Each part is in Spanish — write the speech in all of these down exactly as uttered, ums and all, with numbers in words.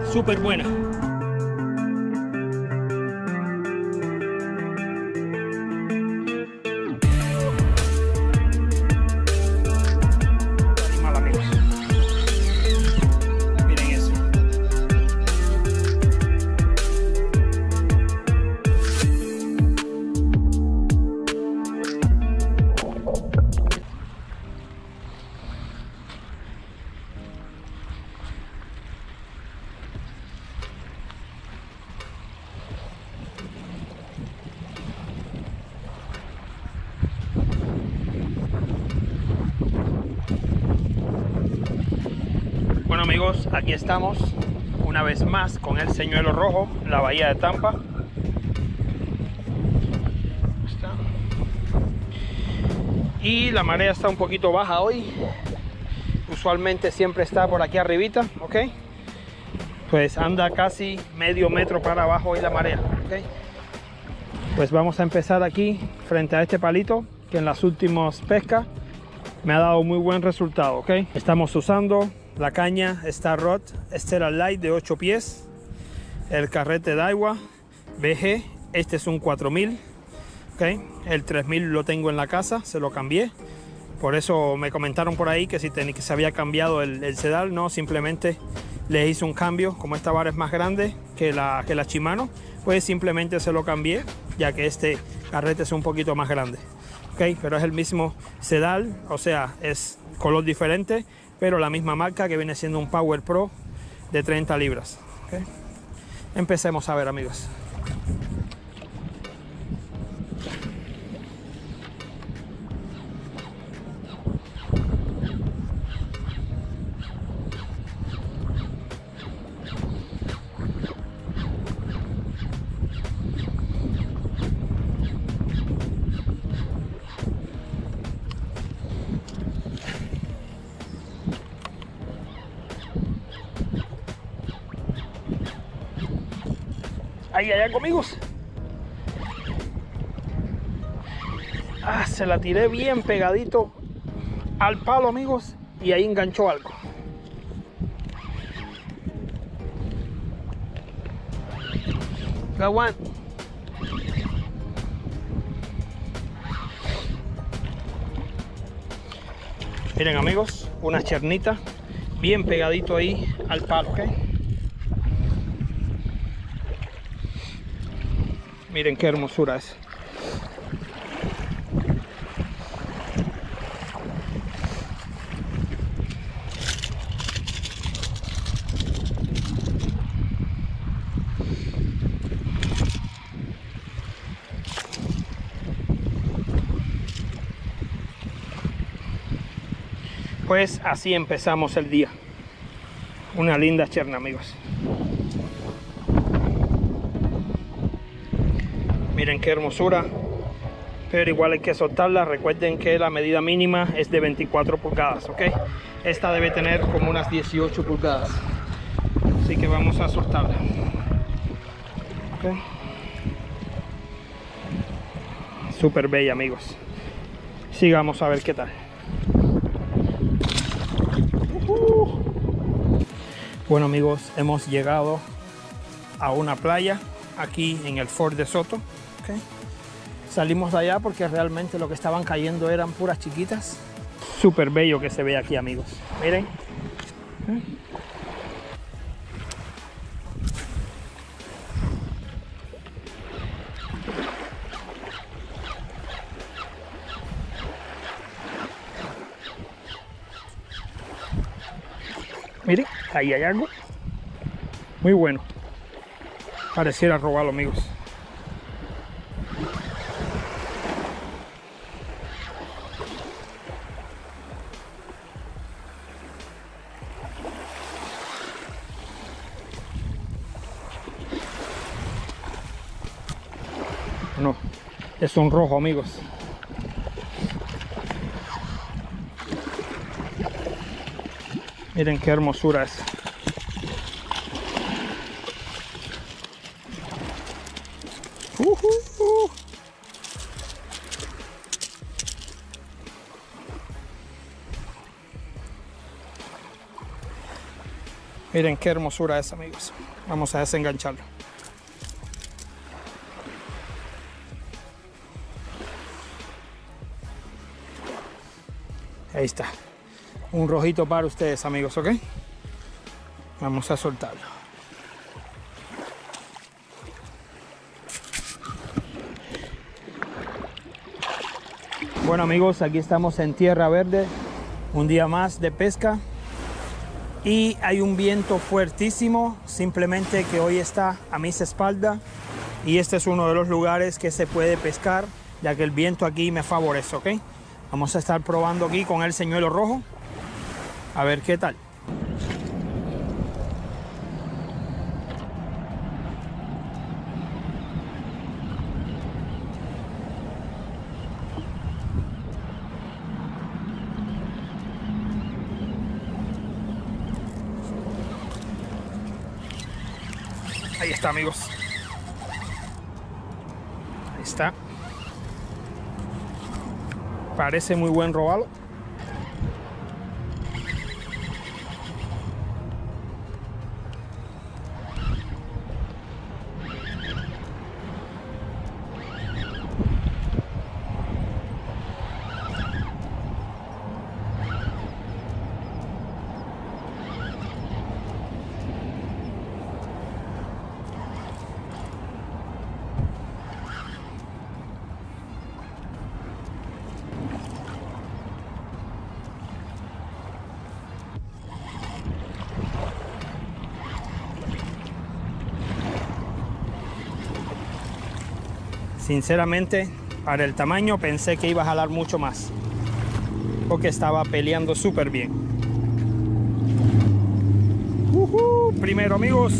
súper buena. Bueno amigos, aquí estamos una vez más con el señuelo rojo, la bahía de Tampa. Está. Y la marea está un poquito baja hoy. Usualmente siempre está por aquí arribita, ¿ok? Pues anda casi medio metro para abajo hoy la marea, ¿ok? Pues vamos a empezar aquí frente a este palito que en las últimas pescas me ha dado muy buen resultado, ¿ok? Estamos usando la caña Star Rod Stellar Light de ocho pies, el carrete Daiwa B G, este es un cuatro mil, ¿okay? El tres mil lo tengo en la casa, se lo cambié, por eso me comentaron por ahí que si tenía, que se había cambiado el, el sedal. No, simplemente le hice un cambio. Como esta vara es más grande que la, que la Shimano, pues simplemente se lo cambié, ya que este carrete es un poquito más grande, ¿okay? Pero es el mismo sedal, o sea, es color diferente, pero la misma marca, que viene siendo un Power Pro de treinta libras. ¿Okay? Empecemos a ver amigos. Ahí hay algo amigos. Ah, se la tiré bien pegadito al palo amigos, y ahí enganchó algo. Got one. Miren amigos, una chernita bien pegadito ahí al palo, ¿ok? Miren qué hermosura es. Pues así empezamos el día. Una linda cherna amigos. Miren qué hermosura, pero igual hay que soltarla. Recuerden que la medida mínima es de veinticuatro pulgadas, ¿ok? Esta debe tener como unas dieciocho pulgadas, así que vamos a soltarla, ¿ok? Súper bella amigos. Sigamos a ver qué tal. Uh-huh. Bueno amigos, hemos llegado a una playa aquí en el Fort de Soto. Okay. Salimos de allá porque realmente lo que estaban cayendo eran puras chiquitas. Súper bello que se ve aquí amigos. Miren. ¿Eh? Miren, ahí hay algo muy bueno. Pareciera robarlo amigos. No, es un rojo amigos. Miren qué hermosura es. Uh, uh, uh. Miren qué hermosura es, amigos. Vamos a desengancharlo. Ahí está. Un rojito para ustedes, amigos, ¿ok? Vamos a soltarlo. Bueno, amigos, aquí estamos en Tierra Verde. Un día más de pesca. Y hay un viento fuertísimo, simplemente que hoy está a mis espaldas. Y este es uno de los lugares que se puede pescar, ya que el viento aquí me favorece, ¿ok? Vamos a estar probando aquí con el señuelo rojo. A ver qué tal. Ahí está, amigos. Ahí está. Parece muy buen robalo. Sinceramente, para el tamaño pensé que iba a jalar mucho más, porque estaba peleando súper bien. Uh-huh, primero, amigos.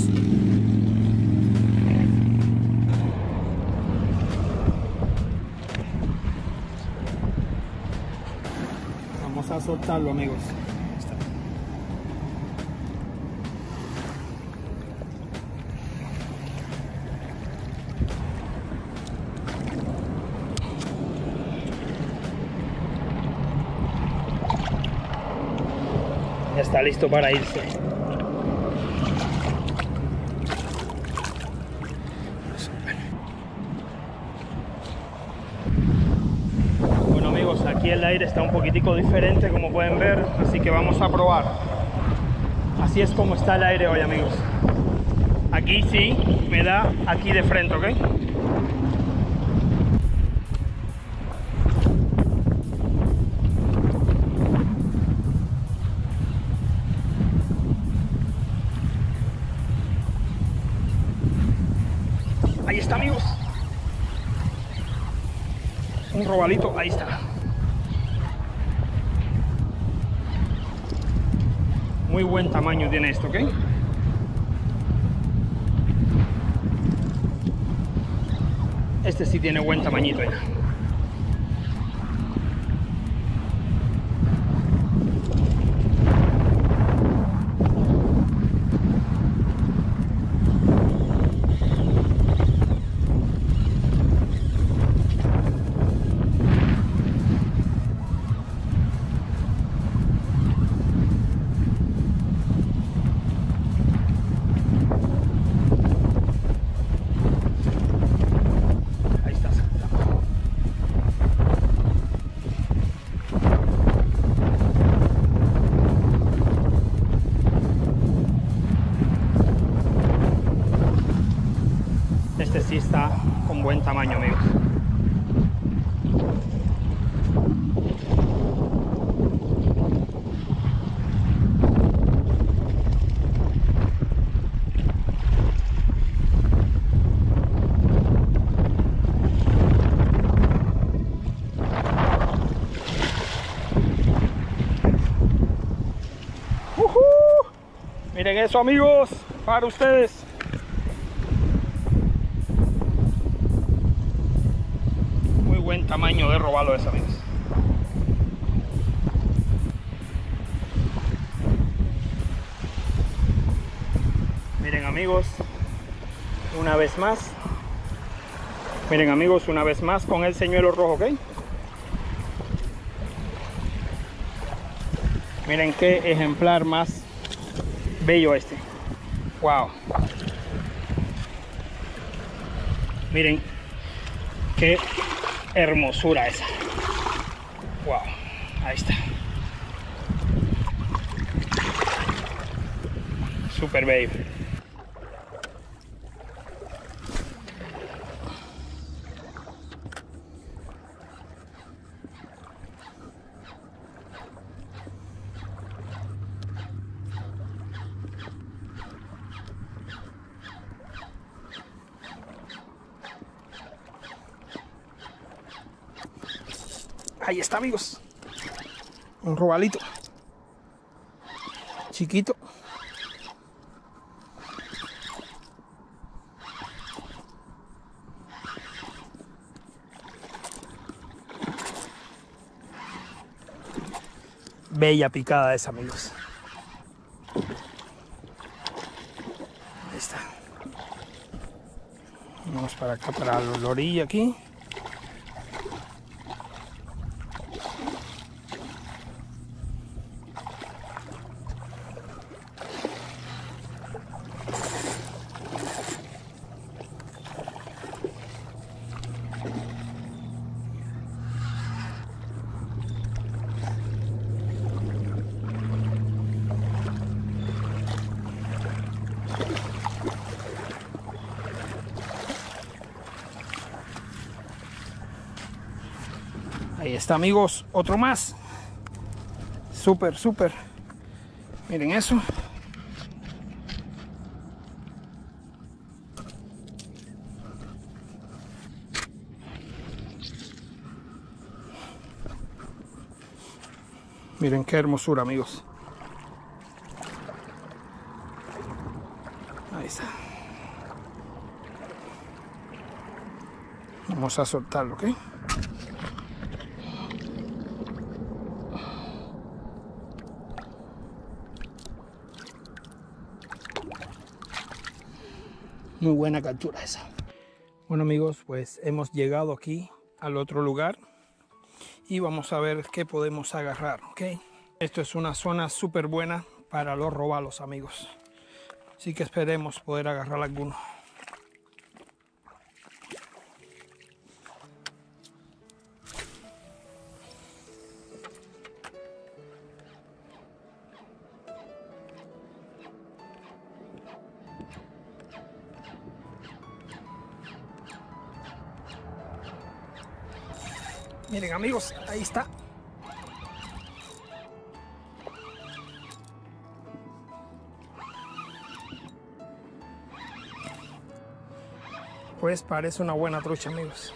Vamos a soltarlo, amigos. Ya está listo para irse. Bueno, amigos, aquí el aire está un poquitico diferente, como pueden ver, así que vamos a probar. Así es como está el aire hoy, amigos. Aquí sí me da aquí de frente, ¿ok? Ahí está, amigos. Un robalito, ahí está. Muy buen tamaño tiene esto, ¿ok? Este sí tiene buen tamañito ya. Este sí está con buen tamaño, amigos. Uh-huh. Miren eso, amigos, para ustedes. Buen tamaño de robalo ese, amigos. Miren, amigos, una vez más. Miren, amigos, una vez más con el señuelo rojo, ¿ok? Miren qué ejemplar más Bello este. Wow. Miren qué hermosura esa. Wow. Ahí está. Super bello. Ahí está, amigos. Un robalito. Chiquito. Bella picada esa, amigos. Ahí está. Vamos para acá, para la orilla aquí. Ahí está, amigos, otro más. Súper, súper. Miren eso. Miren qué hermosura, amigos. Ahí está. Vamos a soltarlo, ¿ok? Muy buena captura esa. Bueno, amigos, pues hemos llegado aquí al otro lugar y vamos a ver qué podemos agarrar, ¿ok? Esto es una zona súper buena para los robalos, amigos. Así que esperemos poder agarrar alguno. Miren, amigos, ahí está. Pues parece una buena trucha, amigos.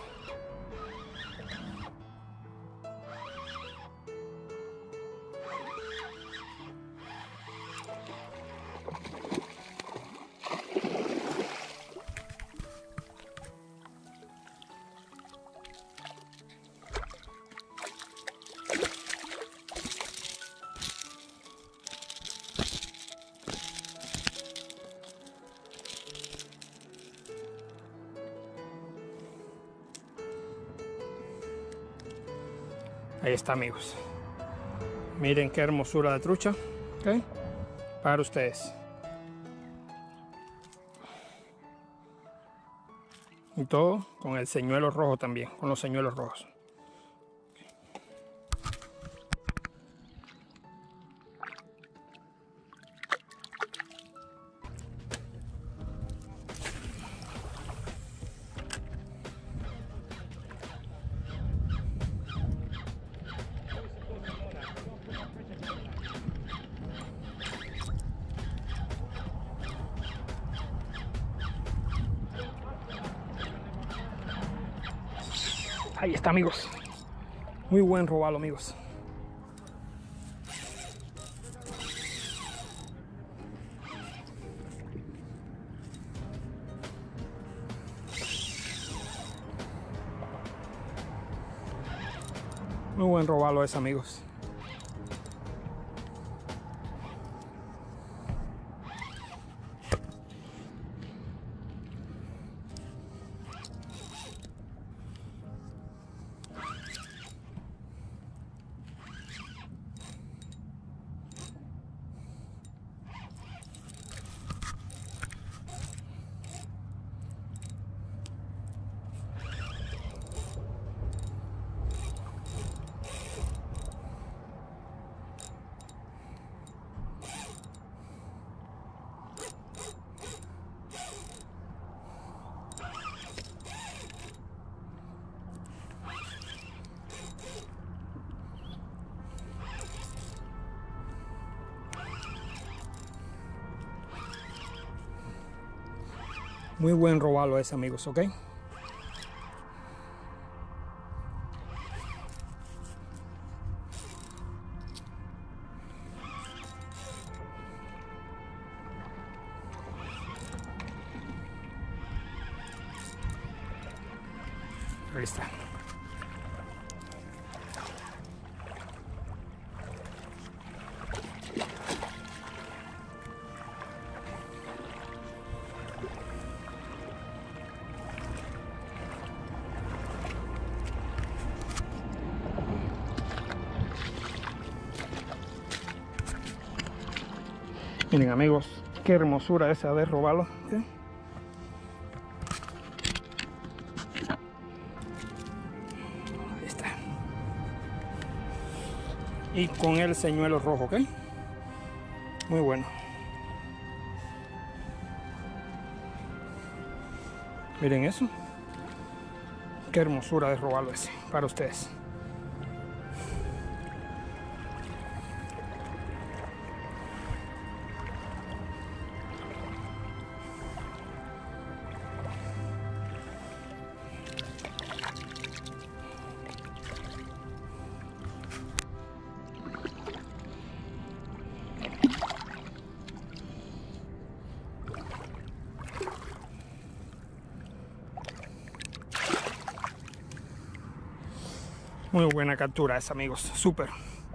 Ahí está, amigos. Miren qué hermosura de trucha. ¿Okay? Para ustedes. Y todo con el señuelo rojo también, con los señuelos rojos. Ahí está, amigos. Muy buen robalo, amigos. Muy buen robalo ese, amigos. Muy buen robalo ese, amigos, ok. Ahí está. Miren, amigos, qué hermosura esa de robarlo, ¿sí? Ahí está. Y con el señuelo rojo, ¿ok? Muy bueno. Miren eso. Qué hermosura de robarlo ese para ustedes. Muy buena captura esa, amigos, súper.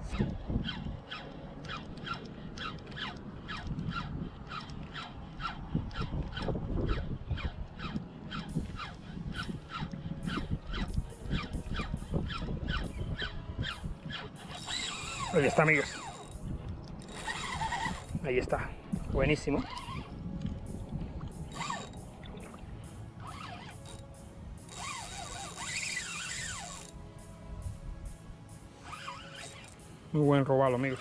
Ahí está, amigos. Ahí está, buenísimo. Muy buen robalo, amigos.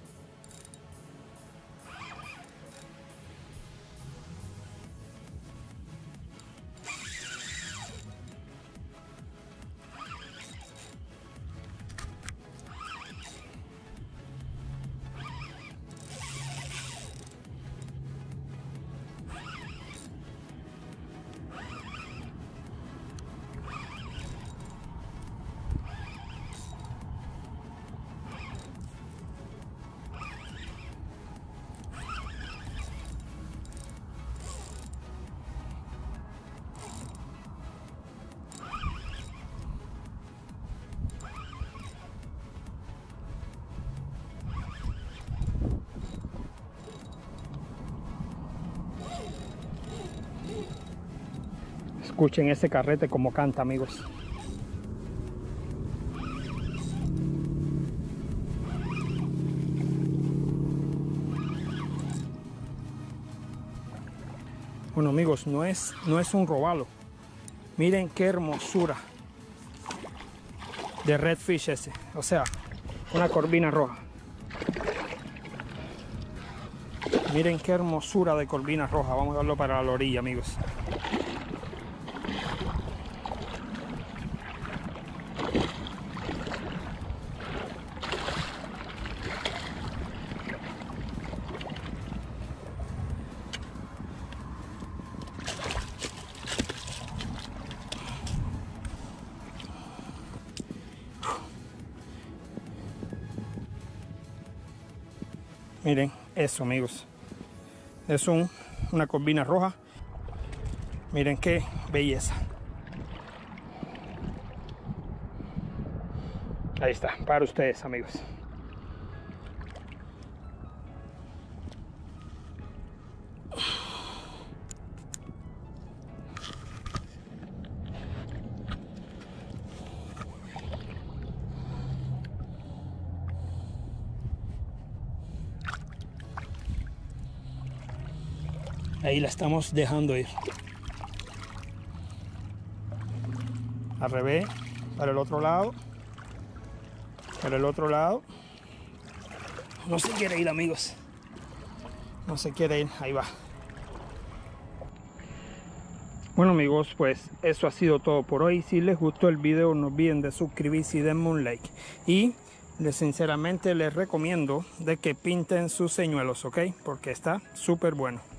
Escuchen ese carrete como canta, amigos. Bueno, amigos, no es, no es un robalo. Miren qué hermosura de redfish ese. O sea, una corvina roja. Miren qué hermosura de corvina roja. Vamos a darlo para la orilla, amigos. Miren eso, amigos. Es un, una corvina roja. Miren qué belleza. Ahí está, para ustedes, amigos. Ahí la estamos dejando ir. Al revés, para el otro lado. Para el otro lado. No se quiere ir, amigos. No se quiere ir. Ahí va. Bueno, amigos, pues eso ha sido todo por hoy. Si les gustó el video, no olviden de suscribirse y denme un like. Y les, sinceramente les recomiendo de que pinten sus señuelos, ¿ok? Porque está súper bueno.